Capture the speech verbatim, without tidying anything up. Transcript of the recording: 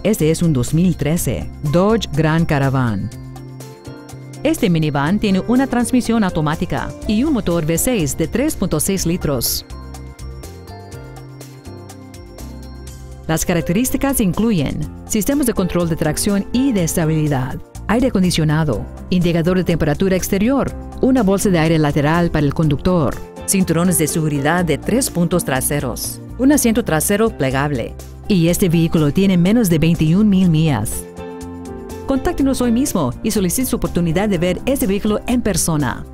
Este es un dos mil trece Dodge Grand Caravan. Este minivan tiene una transmisión automática y un motor V seis de tres punto seis litros. Las características incluyen sistemas de control de tracción y de estabilidad, aire acondicionado, indicador de temperatura exterior, una bolsa de aire lateral para el conductor, cinturones de seguridad de tres puntos traseros, un asiento trasero plegable, y este vehículo tiene menos de veintiún mil millas. Contáctenos hoy mismo y solicite su oportunidad de ver este vehículo en persona.